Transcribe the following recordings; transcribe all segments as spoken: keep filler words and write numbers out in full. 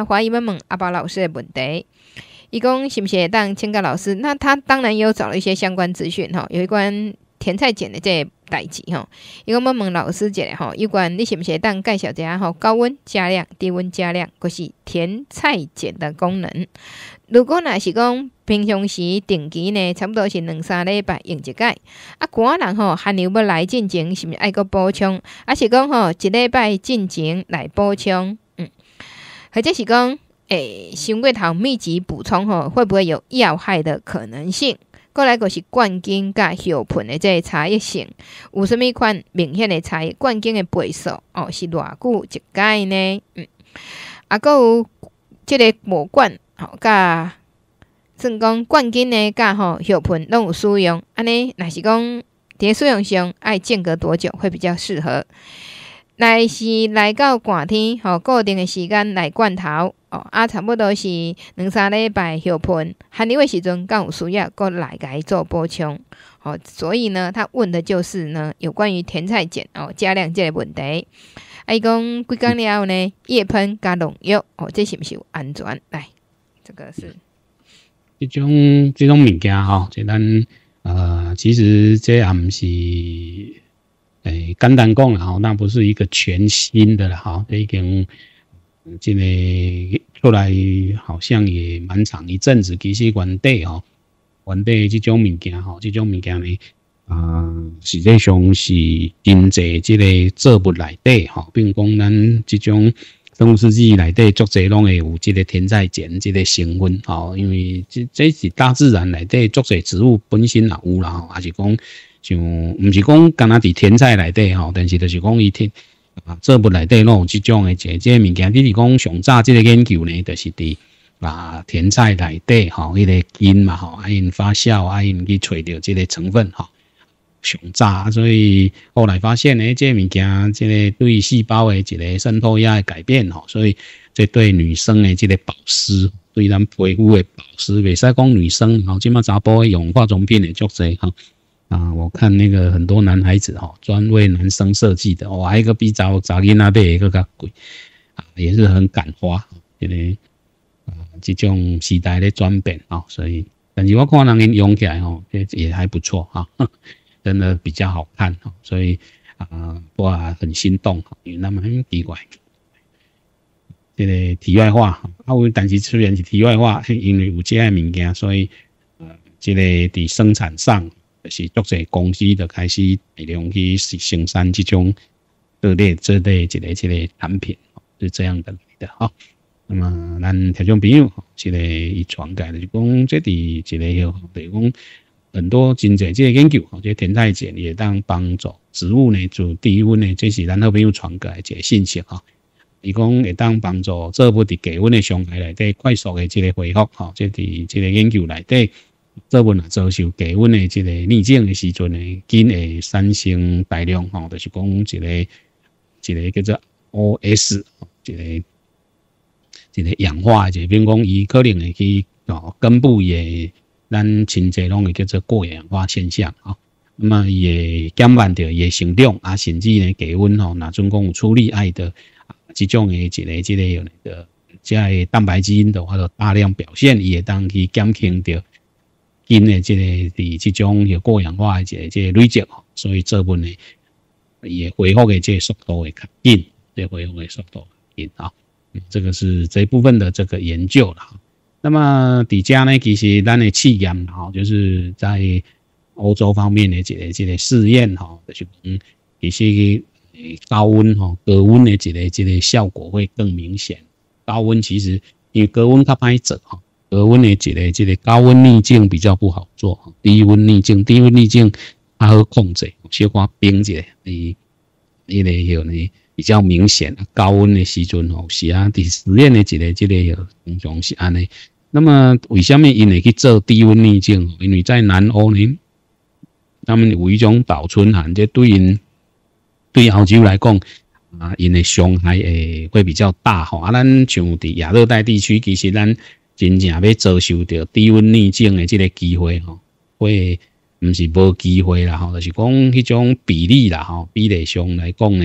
啊，怀疑问问阿宝老师的问题。伊讲是不是会当请教老师？那他当然也有找了一些相关资讯哈，有关甜菜碱的这个代志哈。伊讲问问老师一下哈，有关你是不是会当介绍一下哈？高温加量、低温加量，或是甜菜碱的功能。如果若是讲平常时定期呢，差不多是两三礼拜用一解。啊，寒人吼寒流要来进前，是毋是爱个补充？啊是讲吼一礼拜进前来补充？嗯，或者是讲诶，伤过头密集补充吼，会不会有药害的可能性？过来就是冠根甲叶盆的这个差异性，有啥物款明显的差异？冠根的倍数哦是偌久一解呢？嗯，啊，还有这个毛管。吼，甲算讲冠根呢，甲吼叶盆拢有使用，安尼若是讲伫使用上爱间隔多久会比较适合？来是来到寒天吼，固定的时间来罐头哦，啊，差不多是两三礼拜叶盆寒流的时阵，刚有需要过来给伊做补充。哦，所以呢，他问的就是呢，有关于甜菜碱哦加量这个问题。啊，伊讲几工了后呢，叶喷加农药哦，这是不是有安全？来。这个是这种这种物件吼，这咱呃，其实这也不是诶简单讲啦吼，那不是一个全新的啦吼，这已经这个出来好像也蛮长一阵子。其实原底吼，原底这种物件吼，这种物件呢，啊、呃，实际上是真济这个作物内底吼，比如讲咱这种。生物试剂内底足侪拢会有这个甜菜碱这个成分吼，因为这这是大自然内底足侪植物本身也有啦吼，还是讲像毋是讲干那伫甜菜内底吼，但是就是讲伊甜啊作物内底拢有这种的这这物件，你是讲上早这个研究呢，就是伫啊甜菜内底吼，迄个根嘛吼，啊因发酵啊因去找到这个成分吼。上早，所以后来发现呢，这物件这个对细胞的一个渗透压的改变吼，所以这对女生的这个保湿，对咱皮肤的保湿，袂使讲女生吼，即马查甫用化妆品的足侪吼啊，我看那个很多男孩子吼，专为男生设计的，哇，一个比查查囡仔买一个较贵啊，也是很感花，这个啊，这种时代的转变啊，所以，但是我看人用起来吼，也也还不错哈。真的比较好看，所以啊、呃，哇，很心动，因为那么很奇怪。这个题外话，啊，我但是虽然是题外话，因为有这样物件，所以呃，这个伫生产上，就是足侪公司就开始大量去生产这种这类这类这类这类产品，是这样的来的哈。那么，咱听众朋友，这个伊传介就是讲，这伫一个有，就是讲。很多真侪这个研究，这甜菜碱也当帮助植物呢做低温呢，这是咱好朋友传过来一个信息哈。伊讲会当帮助作物伫低温的伤害内底快速的这个恢复哈，这伫这个研究内底，作物若遭受低温的这个逆境的时阵呢，紧会产生大量哈，就是讲一个一个叫做 O S 一个一个氧化，就比如讲伊可能会去哦根部也。咱亲侪拢会叫做过氧化现象啊，那么也减慢着伊成长啊，甚至呢低温吼，若准讲有处理爱的啊，这种的一个这个有那个这个蛋白基因的话，大量表现，伊会当去减轻着因的这个伫这种有过氧化的这个这个累积吼，所以作物呢也恢复的这个速度会较紧，这恢复的速度紧啊，这个是这一部分的这个研究啦。那么底下呢，其实咱的试验哈，就是在欧洲方面的这个这个试验哈，就是嗯，其实高温哈，高温的这个这个效果会更明显。高温其实因为高温较歹做哈，高温的这个这个高温逆境比较不好做，低温逆境低温逆境它好控制，小可冰一下，你你个有呢比较明显。高温的时阵吼是啊，伫实验的一个这个有通常是安尼。那么为什么因会去做低温逆境？因为在南欧呢，他们有一种倒春寒，这对因对澳洲来讲啊，因的伤害诶会比较大吼。啊，咱像伫亚热带地区，其实咱真正要遭受到低温逆境的这个机会吼，会毋是无机会啦吼，就是讲迄种比例啦吼，比例上来讲呢，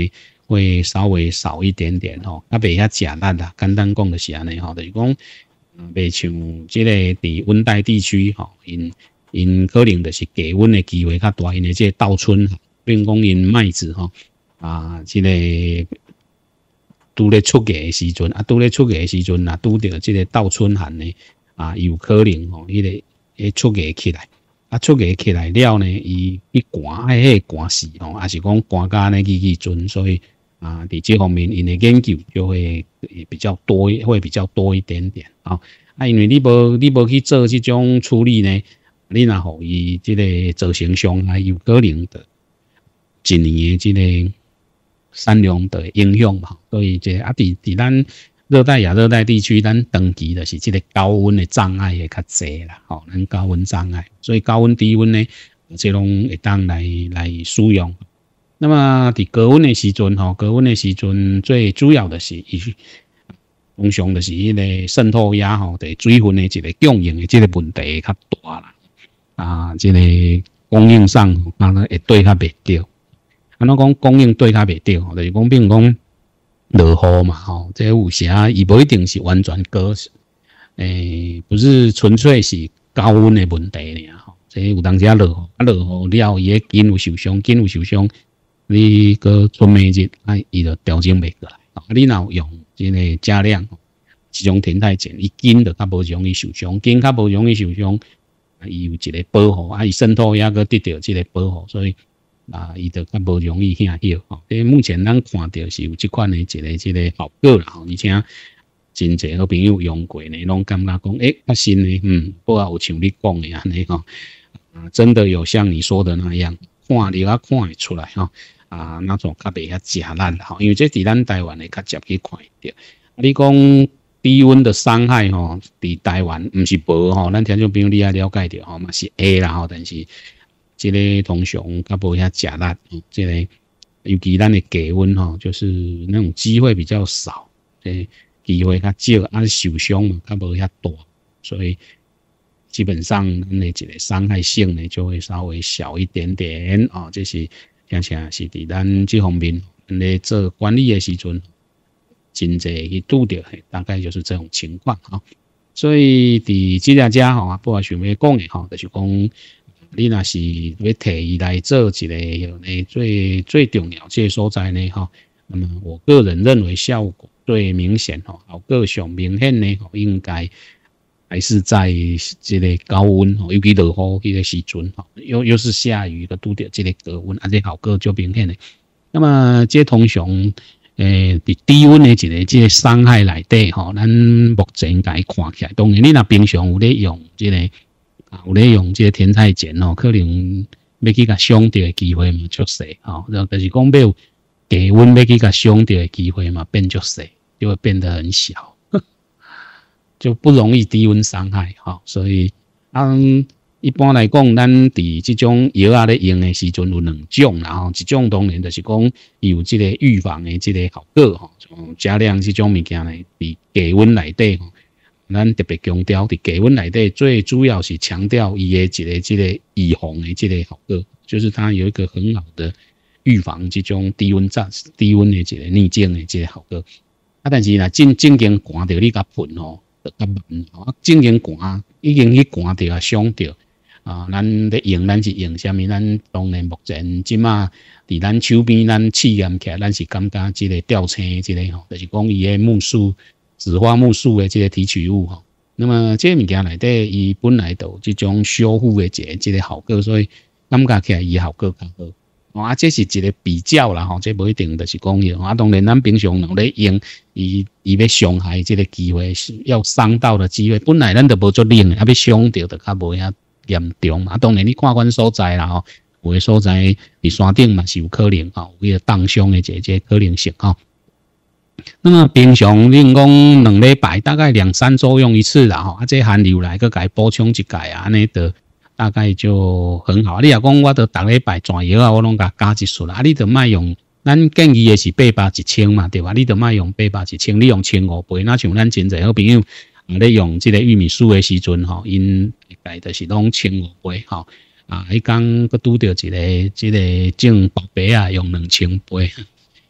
会稍微少一点点吼，啊袂遐食力啦，简单讲就是安尼吼，就是讲，袂像即个伫温带地区吼，因因可能就是低温的机会较大，因为即个稻春，比如讲因麦子吼，啊，即、這个拄咧出价的时阵，啊，拄咧出价的时阵，若拄着即个稻春寒呢，啊，有可能吼，迄、那个会出价起来。啊，出价起来了呢，伊去寒，爱迄个寒死吼，还是讲寒甲呢起起阵，所以啊，伫这方面因的研究就会比较多，会比较多一点点啊。啊，因为你无你无去做这种处理呢，你若互伊即个造成伤害，有可能的一年的即个产量的影响嘛。所以这啊，伫伫咱热带亚热带地区，咱长期就是这个高温的障碍会较济啦，吼，咱高温障碍，所以高温低温呢，这拢会当来来使用。那么伫高温的时阵，吼，高温的时阵最主要的是伊，通常就是迄个渗透压吼，对水分的一个供应的这个问题较大啦，啊，这个供应上可能会对较袂到。安怎讲供应对较袂到，就是讲比如讲。落雨嘛，吼，这有时啊，伊无一定是完全高，诶、欸，不是纯粹是高温的问题尔，吼，这有当时啊落雨，啊落雨了，伊会紧有受伤，紧有受伤，你个春暝日，啊，伊就调整袂过来，啊，你若用这个加量，这种天太碱，伊紧就较无容易受伤，紧较无容易受伤，啊，伊有一个保护，啊，伊渗透也个得到这个保护，所以。啊，伊就较无容易遐hiệu吼。即目前咱看到是有即款的一个一个效果啦吼，而且真侪好朋友用过呢，拢感觉讲，诶，较新的，嗯，不啊有像你讲的安尼吼，啊，真的有像你说的那样，看你啊看会出来吼，啊，那种较袂遐食力吼，因为这伫咱台湾的较接去看得到。啊，你讲低温的伤害吼，伫台湾毋是无吼，咱听众朋友你也了解到吼，嘛是会啦吼，但是。这个通常较无遐食力，这个尤其咱的低温吼，就是那种机会比较少，诶，机会较少，啊受伤嘛较无遐大，所以基本上咱的一个伤害性呢就会稍微小一点点哦。这是听起来是伫咱这方面，咱咧做管理的时阵，真侪去拄到，大概就是这种情况哈。所以伫这家家吼，不管想要讲的吼，就是讲。你若是要摕伊来做一个呢最最重要这个所在呢吼，那么我个人认为效果最明显吼，效果上明显呢吼，应该还是在这个高温吼，尤其落雨迄个时阵吼，又又是下雨个拄着这个高温，啊，这效果就明显的。那么这通常诶，伫低温的一个这个伤害内底吼，咱目前甲伊看起来，当然你若平常有咧用这个。啊，有咧用这个天菜碱哦，可能要去甲伤到的机会嘛足细吼，就是讲要有低温要去甲伤到的机会嘛变足细，就会变得很小，就不容易低温伤害哈。所以，嗯，一般来讲，咱伫这种药啊咧用的时阵有两种啦吼，一种当然就是讲有这个预防的这个效果吼，加量这种物件呢，伫低温内底吼。咱特别强调，伫低温内底最主要是强调伊的一个这个预防的这个效果，就是它有一个很好的预防这种低温炸低温的这个逆境的这个效果。啊，但是若正正经寒着你甲喷吼，就较慢吼。正经寒已经去寒着啊伤着啊，咱咧用咱是用啥物？咱当然目前即马伫咱手边咱试验起来，咱是感觉这个吊青这个吼，就是讲伊的木素。紫花木素的这个提取物哈，那么这个物件内底伊本来就这种修复的一个这个效果，所以感觉起来伊效果较好。啊，这是一个比较啦吼，这不一定就是讲用啊。当然，咱平常若咧用，伊伊要伤害这个机会，要伤到的机会，本来咱就无足冷的，啊要伤到就较无遐严重嘛。当然，你看阮所在啦吼，有的所在伫山顶嘛是有可能吼，有个冻伤的这这可能性吼。那么平常你讲两礼拜大概两三周用一次啦吼，啊这寒流来个给补充一下啊，安尼的大概就很好。你若讲我都逐礼拜转药啊，我拢甲加一束啦，啊你就莫用，咱建议的是八百一千嘛，对吧？你就莫用八百一千，你用千五杯，那像咱真侪好朋友啊咧用这个玉米素的时阵吼，因大概就是拢千五杯吼，啊迄工佫拄着一个这个种宝贝啊用两千杯。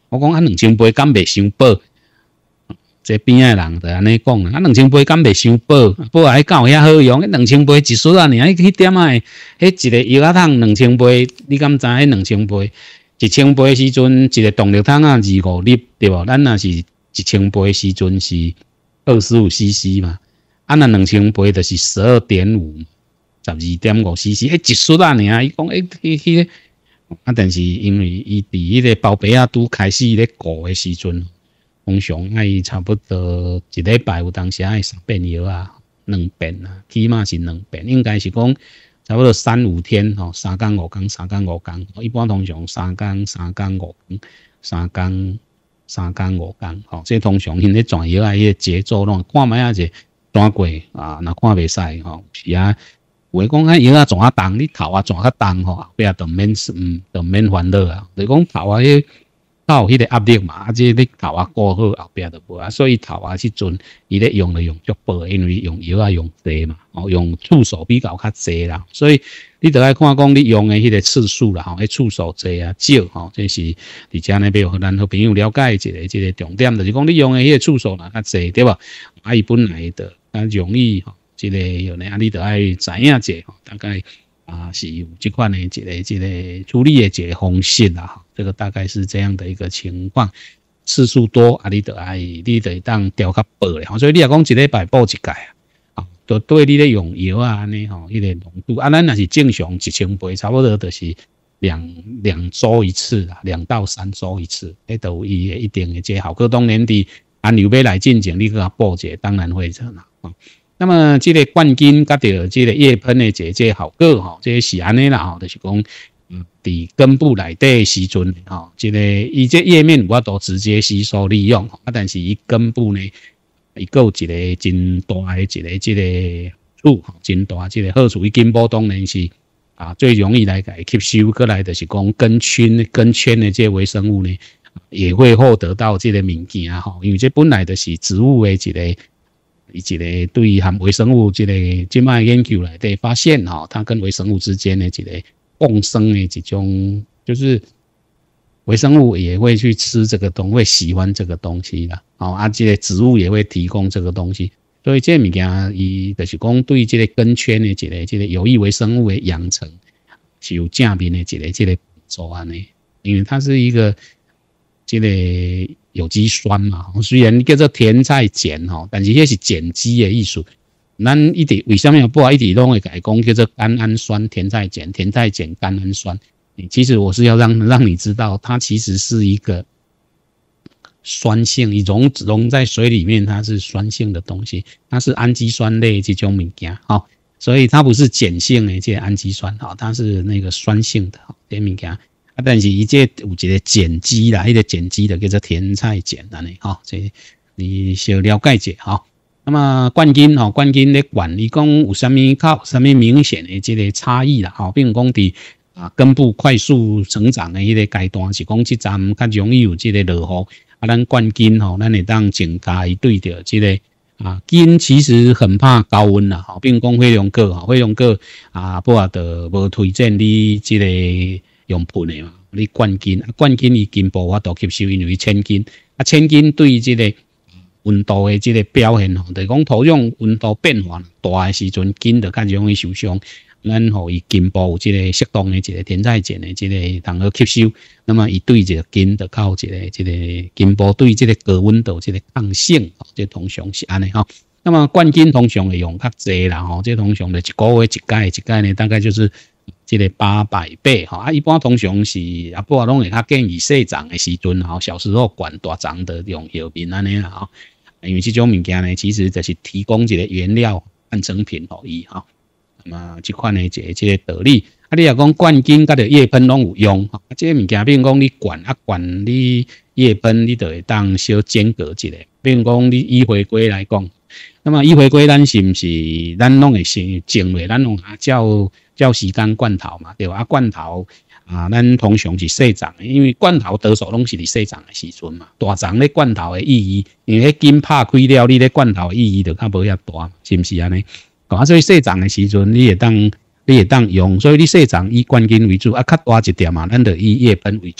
我讲啊，两千杯敢袂伤饱？这边仔人就安尼讲啦，啊，两千杯敢袂伤饱？不过还敢有遐好用？迄两千杯一束啊，尔，迄点仔，迄一个药仔桶两千杯，你敢知？迄两千杯，一千杯时阵一个动力桶啊，二五粒对无？咱若是一千杯时阵是二十五 C C 嘛，啊，那两千杯就是十二点五，十二点五 C C， 迄一束啊，尔，伊讲诶，迄迄个，啊，但是因为伊伫迄个包皮啊，拄开始咧顾诶时阵。通常爱差不多一礼拜有当时爱三遍药啊，两遍啊，起码是两遍，应该是讲差不多三五天吼，三天五天，三天五天，一般通常三天三天五天，三天三天五天，吼，这通常因咧转药啊，迄个节奏拢看卖啊者转过啊，若看袂使吼，是啊，有诶讲啊药啊转啊重，你头啊转较重吼，后壁就免嗯就免烦恼啊，就是讲头啊迄。他有迄个压力嘛，啊，即你头啊过好，后壁就无啊，所以头啊即阵伊咧用就用足薄，因为用药啊用济嘛，哦，用触手比较较济啦，所以你得爱看讲你用诶迄个次数啦，吼，迄触手济啊少，吼，这是伫遮呢要互咱好朋友了解一个一个重点，就是讲你用诶迄个次数啦较济，对吧？啊，伊本来的较容易吼，即个有呢，啊，你得爱知影者吼，大概。啊，是有这款的一个一个处理的一个方式啦，哈，这个大概是这样的一个情况。次数多啊，你得爱，你得当调较薄咧，所以你若讲一礼拜补一届啊，就对你咧用药啊安尼吼，迄个浓度啊，咱若是正常一千杯，差不多就是两两周一次啦，两到三周一次，迄都有伊一定的这效果。当然伫按流要来进前，你给它补者，当然会成啦。那么这个冠军甲着这个叶喷的这这效果吼，这是安尼啦吼，就是讲，嗯，伫根部内底时阵吼，这个伊这叶面我都直接吸收利用，啊，但是伊根部呢，伊个有一个真大的一个这个处，真大这个好处，伊根部当然是啊最容易来给吸收过来，就是讲根圈根圈的这些微生物呢，也会获得到这个物件啊吼，因为这本来就是植物的一个。以一个对含微生物这个即卖研究来底发现哈，它跟微生物之间的一个共生的一种，就是微生物也会去吃这个东西，会喜欢这个东西啦。哦，啊，这个植物也会提供这个东西，所以这物件伊就是讲对这个根圈的一个这个有益微生物的养成是有正面的一个这个帮助安尼，因为它是一个这个。有机酸嘛，虽然叫做甜菜碱吼，但是迄是碱基的意思。咱一直为什么不好一直拢会改讲叫做甘氨酸甜菜碱，甜菜碱甘氨酸。其实我是要让让你知道，它其实是一个酸性，你溶溶在水里面，它是酸性的东西，它是氨基酸类这种物件，好，所以它不是碱性的这个氨基酸，好，它是那个酸性的，好，这物件。啊，但是伊这有一个碱基啦，迄个碱基的叫做甜菜碱安尼，吼，这你小了解者吼。那么冠军吼，冠军咧管，伊讲有啥物靠啥物明显的这个差异啦，吼，比如讲伫啊根部快速成长的迄个阶段，是讲即站较容易有这个落雨，啊，咱冠军吼，咱会当增加伊对着这个啊根其实很怕高温啦，吼，比如讲火龙果吼，火龙果啊，不啊就无推荐你这个。用喷的嘛，你灌根，啊灌根伊根部我都吸收，因为千根，啊千根对这个温度的这个表现吼，就是讲土壤温度变化大的时阵，根就较容易受伤。咱互伊根部有这个适当的一个甜菜碱的这个通好吸收，那么伊对这个根就靠这个这个根部对这个高温度这个抗性，这通常是安尼吼。那么灌根通常会用较济啦吼，这通常就一个月一届，一届呢大概就是。这个八百倍哈，啊，一般通常是啊，不拢会较建议细长的时阵哈，小时候管大长的用药品安尼啦哈，因为这种物件呢，其实就是提供一个原料半成品互伊哈。那么这款的一个这个道理，啊，你若讲灌根甲着叶喷拢有用哈，这个物件比如讲你灌啊灌你叶喷，你就会当小间隔一下，比如讲你以回归来讲。那么以回归咱是毋是咱拢会先种落，咱拢啊照照时间罐头嘛，对吧？啊罐头啊，咱通常是细长的，因为罐头多数拢是伫细长的时阵嘛。大长咧罐头的意义，因为迄根拍开了，你咧罐头的意义就较无遐大，是毋是安尼？啊，所以细长的时阵，你会当你会当用，所以你细长以灌根为主，啊，较大一点嘛，咱就以叶喷为主。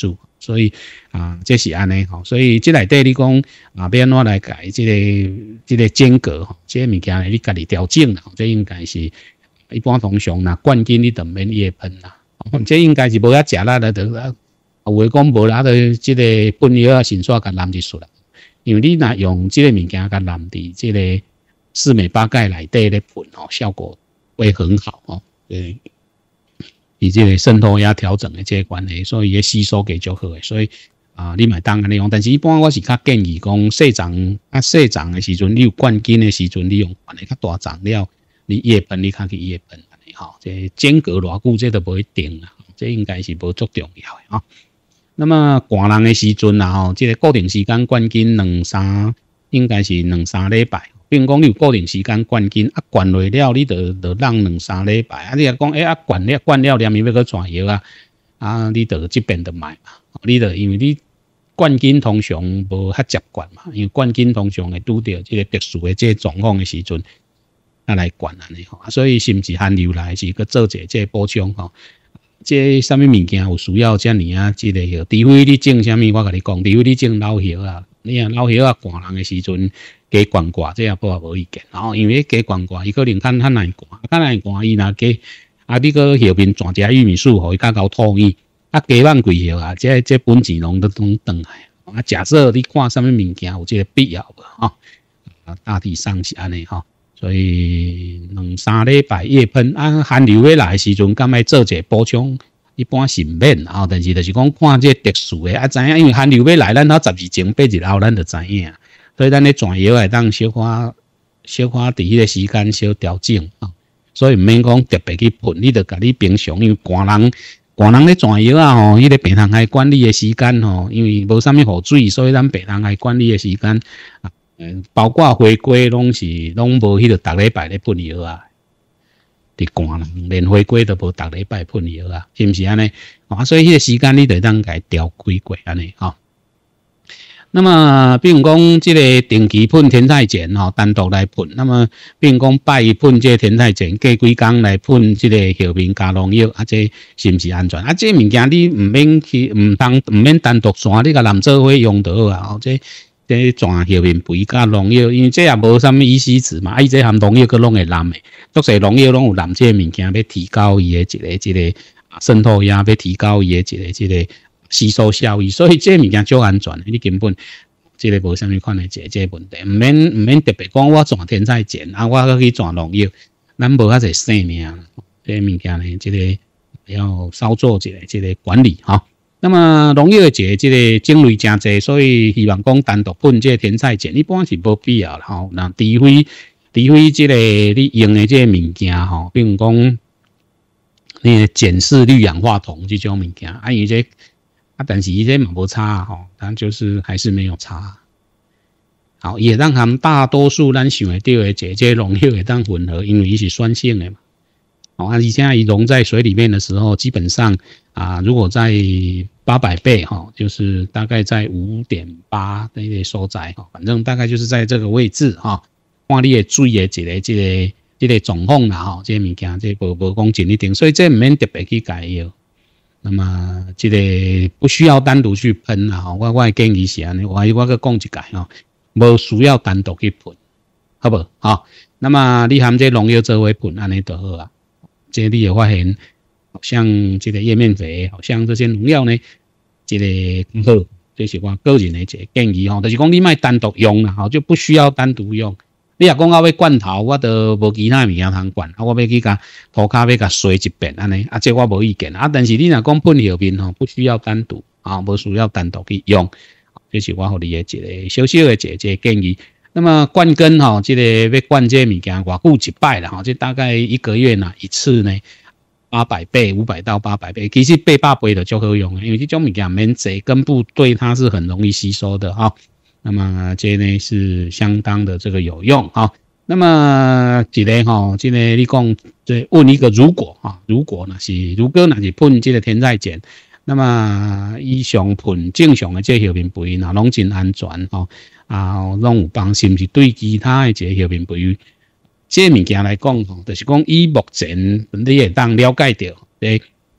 所以啊，这是安尼吼，所以这内底你讲啊，要安怎来改这个这个间隔吼，这个物件你家己调整啦，这应该是一般通常啦，冠军你就免叶喷啦，这应该是无遐食力的，就有诶讲无啦，就这个喷药啊，迅速甲淋入去啦，因为你若用这个物件甲淋伫这个四美八钙内底咧喷吼，效果会很好吼，对。以这个渗透压调整的这个关系，所以也吸收给就好诶。所以啊，你买当安尼用，但是一般我是较建议讲，细长啊细长的时阵，你有冠军的时阵，你用管的较大长了，你叶喷你较去叶喷安尼吼，这间隔偌久这都无一定啦，这应该是无足重要的吼。那么寒人的时阵啦吼，这个固定时间冠军两三，应该是两三礼拜。比如讲，你有固定时间灌筋，啊灌落了，你就就让两三礼拜。啊，你若讲，诶、欸、啊灌了灌了，连伊要去传药啊，啊，你就这边就买嘛。你就因为你灌筋通常无遐接灌嘛，因为灌筋通常会拄着这个特殊的这个状况的时阵，啊来灌安尼吼。所以是毋是寒流来是去做一个这个补充吼？这啥物物件有需要遮尔啊？这个药，除非你种啥物，我甲你讲，除非你种老药啊，你啊老药啊，寒人的时阵。加灌挂，这也不无意见。然后因为加灌挂，伊可能较较难灌，较难灌伊若加啊，你个后面转只玉米素，互伊较高吐伊，啊加万几hiệu啊，这这本钱拢都拢转来。啊，假设你看什么物件有这个必要无吼？啊，大体上是安尼吼。所以两三礼拜叶喷啊，寒流要来的时阵，敢要做者补充，一般是免啊。但是就是讲看这特殊的啊，知影因为寒流要来，咱头十二前八日后，咱就知影。所以咱咧转药会当小可小可伫迄个时间小调整啊，所以毋免讲特别去喷，你着甲你平常，因为寒人寒人咧转药啊吼，迄个病虫害管理的时间吼，因为无啥物雨水，所以咱病虫害管理的时间啊，嗯，包括回归拢是拢无迄个逐礼拜咧喷药啊，伫寒人连回归都无逐礼拜喷药啊，是毋是安尼？啊，所以迄个时间你着当家调规过安尼吼。那么，比如讲，这个定期喷天菜碱吼，单独来喷。那么，比如讲，拜喷这个天菜碱，过几工来喷这个后面加农药，啊，这是毋是安全？啊，这物件你毋免去，毋当毋免单独刷，你甲淋做伙用就好啊。哦，这这转后面肥加农药，因为这也无啥物乙烯酯嘛，啊，伊这含农药佫拢会淋的，足侪农药拢有淋这个物件，要提高伊的一个一个渗透压，要提高伊的一个一个。吸收效益，所以这物件足安全的，你根本这个无啥物款的这这问题，毋免毋免特别讲我转天菜碱啊，我搁去转农药，咱无遐侪生命，这物件呢，这个要稍做一个这个管理哈。那么农药的这个这个种类真济，所以希望讲单独喷这个天菜碱，一般是无必要啦吼。那除非除非这个你用的这个物件吼，比如讲那个碱式氯氧化铜这种物件，啊，因为这啊，但是伊这嘛无差吼，但就是还是没有差。好，也让他们大多数咱想会到的这些农药会当混合，因为伊是酸性的嘛。好，而且现在伊溶在水里面的时候，基本上啊，如果在八百倍哈，就是大概在 五点八 那个所在哈，反正大概就是在这个位置哈。看你的水的一个这个这个状况啦吼，这物件这无无讲真一定，所以这毋免特别去改药。那么这个不需要单独去喷啦，我我建议是安尼，我我搁讲一解吼，无需要单独去喷，好不好？那么你含这农药做伙喷，安尼就好啊。这你会发现，好像这个叶面肥，好像这些农药呢，这个好，这是我个人的一个建议吼，就是讲你莫单独用啦，吼，就不需要单独用。你若讲我要罐头，我都无其他物件通罐，啊，我要去甲涂骹要甲洗一遍安尼，啊，这我无意见啊。但是你若讲喷后面吼，不需要单独啊，无需要单独去用，这是我互你的一个小小的一个建议。那么灌根吼，这个要灌这物件偌久一摆啦吼，这大概一个月呢一次呢，八百倍、五百到八百倍，其实八百倍就足好用，因为这种物件免济，根部对它是很容易吸收的哈。那么这呢是相当的这个有用哈。那么一个哈，这个你讲这问一个如果哈，如果那是如果那是喷这个天菜碱，那么以上喷正常的这后面肥那拢真安全哈啊，拢有帮是不是对其他的这后面肥这物件来讲吼，就是讲以目前你会当了解到，这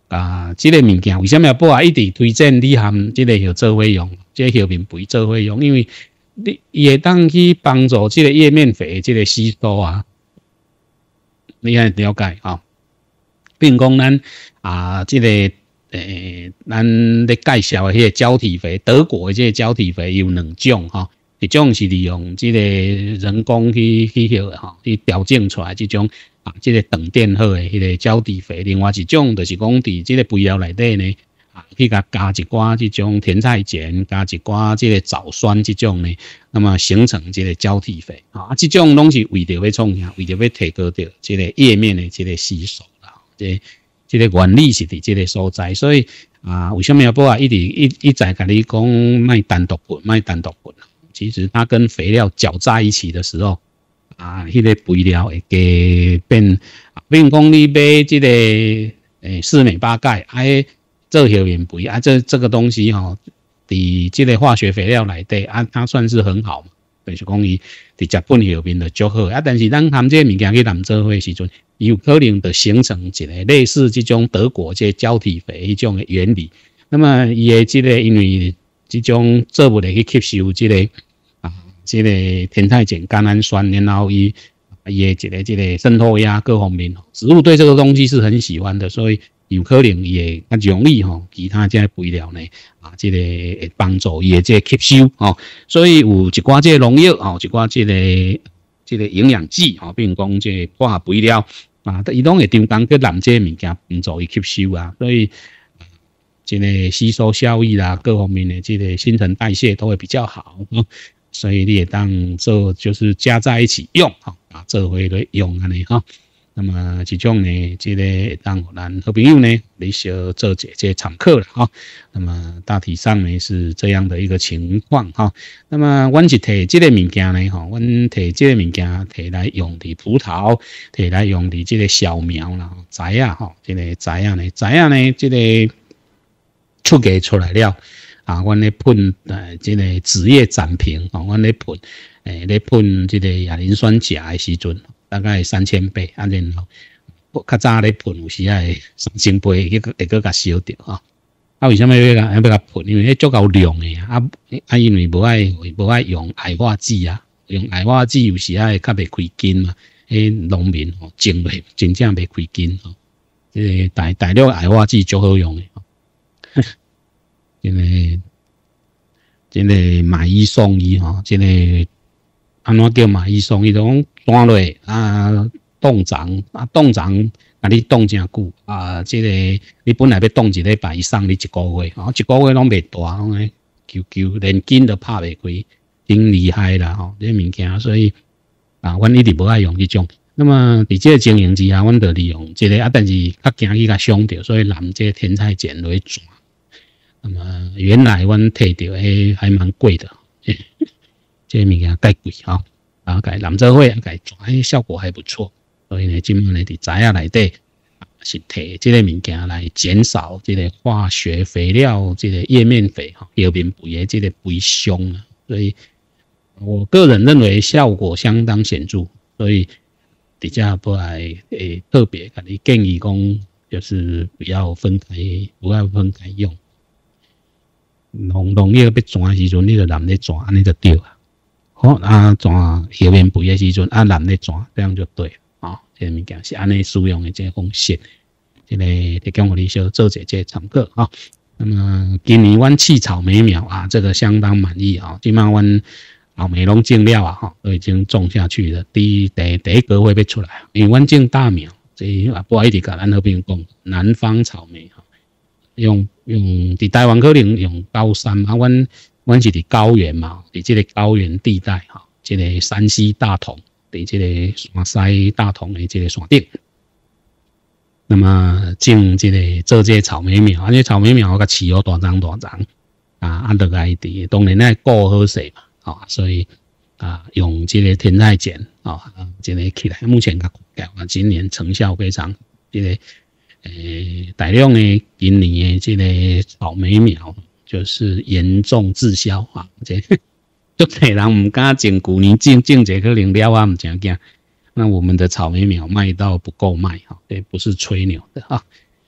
啊，这个物件为什么报啊一直推荐你含这个叶做伙用，这个叶面肥做伙用，因为你伊会当去帮助这个叶面肥这个吸收啊，你要了解啊。比如讲咱啊，这个诶，咱咧介绍的迄个胶体肥，德国的这个胶体肥有两种哈，一种是利用这个人工去去迄个哈去调整出来这种。啊，这个长电好的迄个胶体肥，另外一种就是讲伫这个肥料内底呢，啊，去甲加一寡这种甜菜碱，加一寡这个藻酸这种呢，那么形成这个胶体肥啊，这种拢是为着要创啥，为着要提高到这个叶面的这个吸收啦，这这个原理是伫这个所在，所以啊，为什么要不啊一直一一再甲你讲卖单独混，卖单独混，其实它跟肥料搅在一起的时候。啊，迄、那个肥料会加变，比如讲你买这个诶四镁八钙，啊，做叶面肥啊，这这个东西吼、哦，伫这个化学肥料内底啊，它算是很好嘛，就是讲伊伫食本叶面就足好啊。但是咱含这个物件去揽做伙的时阵，有可能就形成一个类似这种德国这胶体肥迄种的原理。那么伊的这个因为这种做不来去吸收这个。这个甜菜碱、甘氨酸，然后伊伊的这个这个渗透压各方面，植物对这个东西是很喜欢的，所以有可能也较容易吼，其他这肥料呢啊，这个会帮助伊的这个吸收哦，所以有一寡这个农药哦，一寡这个这个营养剂哦，比如讲这个化学肥料啊，伊拢会张工去揽这个物件帮助伊吸收啊，所以这个吸收效益啦，各方面的这个新陈代谢都会比较好。哦所以你也当做就是加在一起用哈，啊，做回来用安尼哈。那么这种呢，这个当咱好朋友呢，你小做这这常客了哈。那么大体上呢是这样的一个情况哈。那么阮是摕这个物件呢哈，阮摕这个物件摕来用伫葡萄，摕来用伫这个小苗啦，栽啊哈，这个栽啊呢，栽啊呢，这个出价出来了。啊，阮咧喷呃，这个紫叶展平啊，阮咧喷，诶，咧喷这个亚磷酸钾的时阵，大概三千倍，啊，然后较早咧喷有时啊会三千倍，会个会个甲烧掉啊。啊，为什么要甲要甲喷？因为迄足够量诶啊，啊，因为无爱无爱用矮化剂啊，用矮化剂有时啊会较袂开筋嘛，迄农民吼种袂真正袂开筋吼。这个大大量矮化剂足好用诶。这个这个买一送一哈，这个安怎叫买一送一？就讲单落啊，冻长啊，冻长啊，你冻真久啊，这个你本来要冻一礼拜，伊送你一个月，啊，一个月拢袂大，讲求求连筋都拍袂开，真厉害啦吼！这物件，所以啊，阮一直无爱用这种。那么伫这个经营之下，阮就利用这个啊，但是较惊去甲伤着，所以揽这个甜菜碱来转。那么原来阮摕到诶还蛮贵的，这物件介贵哈，啊，改揽做伙啊，改转，诶效果还不错。所以呢，今麦呢伫栽啊内底是摕这个物件来减少这个化学肥料这个叶面肥哈，叶面肥的这个肥凶啊。所以我个人认为效果相当显著，所以底下不来诶特别给你建议讲，就是不要分开，不要分开用。农农药要转的时阵，你就揽咧转，安尼就对啊。好啊，转叶面肥的时阵，啊揽咧转，这样就对了啊、哦。这个物件是安尼使用的这个方式，这个提供互你小做者这参考啊。那么今年阮弃草莓苗啊，这个相当满意啊。今麦阮草莓拢种了啊，哈，都已经种下去了。第一第第一个会要出来，因为阮种大苗，这啊不好意思甲咱好朋友讲，南方草莓哈。用用伫台湾可能用高山嘛，阮阮是伫高原嘛，伫这个高原地带哈，这个山西大同，伫这个山西大同的这个山顶，那么种这个做这个草莓苗，啊，这草莓苗甲饲好大张大张啊，啊，落来伫当然爱顾好势嘛，啊，所以啊，用这个甜菜碱啊，这个起来，目前甲啊，今年成效非常这个。诶，大量的今年的这个草莓苗就是严重滞销啊！这就多人唔敢种，旧年种种这可能了啊，唔真惊。那我们的草莓苗卖到不够卖哈，这不是吹牛的哈。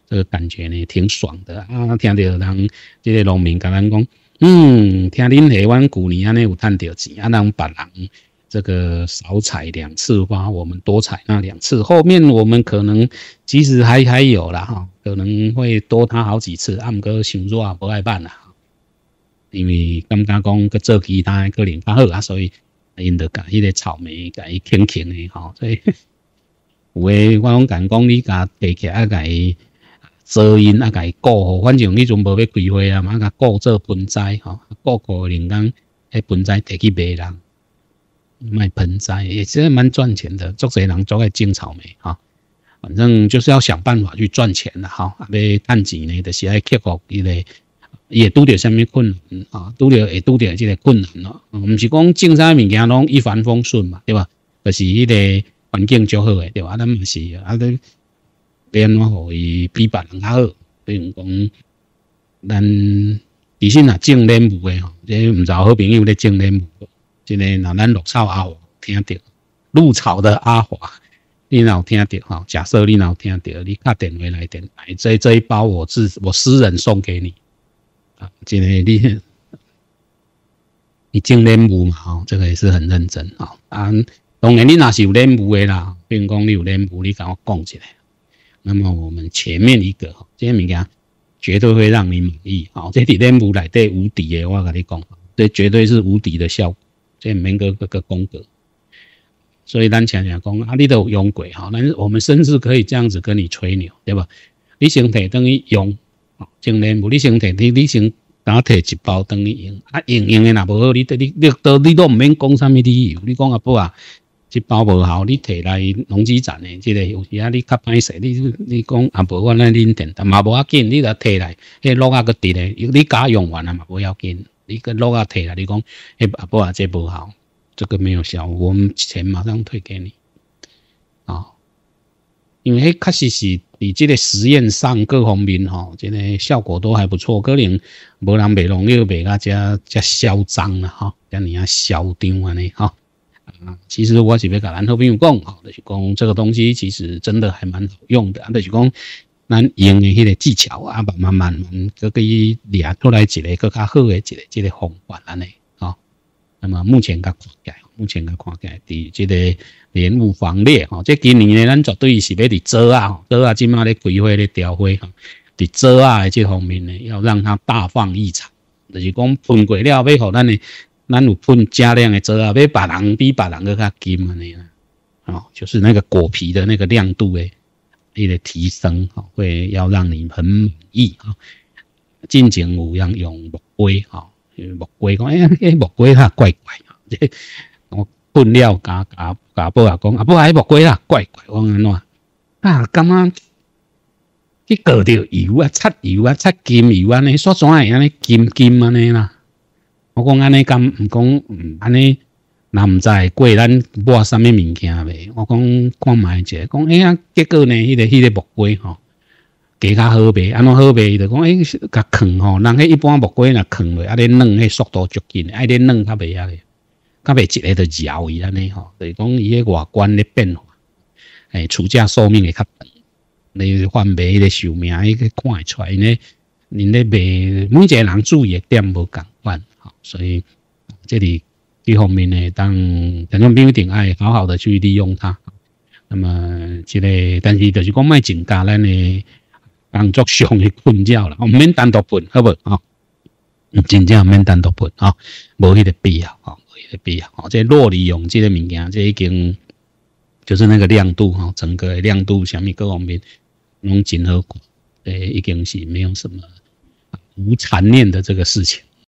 这个感觉呢挺爽的啊！听到人这个农民跟咱讲，嗯，听恁台湾旧年安尼有赚到钱，啊，让别人这个少采两次花，我们多采那两次，后面我们可能其实还还有啦哈，可能会多他好几次，啊，不过想做也不爱办啦，因为感觉讲个做其他个人较好啊，所以因就甲迄个草莓甲伊轻轻的吼，所以有诶我拢敢讲你甲摕起来甲伊遮阴啊，甲伊顾好，反正你阵无要开花啊嘛，甲顾做盆栽吼，顾顾人工迄盆栽摕去卖人。卖盆栽也是蛮赚钱的，做侪人做爱种草莓哈，反正就是要想办法去赚钱啦哈。啊，要赚钱呢，就是要克服伊个，也拄着什么困难啊，拄着会拄着这个困难咯。唔是讲种啥物件拢一帆风顺嘛，对吧？就是迄个环境较好诶，对吧？咱嘛是啊，咱变怎互伊比别人较好，比如讲咱其实若种莲雾诶吼，这毋知好朋友咧种莲雾。这个若咱绿草阿华听到，绿草的阿华，你若听到哈？假设你若听到，你打电话来电来，这这一包我自我私人送给你啊！这个你你种莲雾嘛？吼，这个也是很认真啊！啊，当然你若是有莲雾的啦，比如讲你有莲雾，你跟我讲一下。那么我们前面一个这些物件绝对会让你满意啊！这莲雾内底无敌的，我跟你讲，这绝对是无敌的效果。这免个个个风格，所以咱常常讲啊，你都有用过哈，但是我们甚至可以这样子跟你吹牛，对吧？你先摕等于用，种莲雾你先摕你你先打摕一包等于用，啊用用的若无好，你你你都你都唔免讲啥物理由，你讲啊不啊，一包无好，你摕来农机站的这个有时啊你较歹势，你你讲啊无我来恁电，但嘛无要紧，你著摕来，迄落啊个伫咧，你假用完了嘛无要紧。一个落啊退了，你讲，哎阿伯啊，这不好，这个没有效，我们钱马上退给你，啊、哦，因为确实是你这个实验上各方面哈，这个效果都还不错，可能无人卖农药卖到这这嚣张了哈，这样啊嚣张啊呢哈，啊，其实我是要跟咱好朋友讲，哈，就是讲这个东西其实真的还蛮好用的，就是讲。咱用的迄个技巧啊，慢慢慢慢，佮佮掠出来一个更较好的一个一个方法安尼，吼。那么目前甲看起来，目前甲看起来，伫这个莲雾行列，吼，这今年呢，咱绝对是要伫做啊，做啊，即马咧开花咧调花，吼，伫做啊的这方面呢，要让它大放异彩，就是讲喷过了，要互咱的，咱有喷加量的做啊，要别人比别人更较金安尼啦，哦，就是那个果皮的那个亮度诶。一个提升会要让你很满意哈。进前有人用木龟哈，木龟讲哎呀，哎木龟它怪怪啊，这我喷料加加加布啊讲啊，不哎木龟啦怪怪，我安怎啊？感觉去搞着油啊，擦油啊，擦金油啊，尼煞怎会安尼金金安尼啦？我讲安尼敢唔讲嗯安尼？那唔知过咱买啥物物件未？我讲看卖者，讲哎呀，结果呢，迄、那个迄、那个木龟吼，加较好卖，安怎好卖？就讲哎，甲藏吼，人迄一般木龟若藏落，啊咧软，迄速度足紧，啊咧软较袂啊咧，较袂一个就摇伊安尼吼，就是讲伊迄外观咧变化，诶，出价寿命会较长，你贩卖迄个寿命，迄个看会出来呢。恁咧卖，每一个人注意的点无共款，吼，所以这里。这方面呢，当咱种朋友定爱好好的去利用它。那么，这个但是就是讲卖增加咱的工作上的困扰啦，我免单独喷，好不好？真正免单独喷啊，无迄个必要啊，无迄个必要啊。这弱利用这个物件，这已经就是那个亮度哈，整个亮度下面各方面拢真好管，呃，已经是没有什么无残念的这个事情。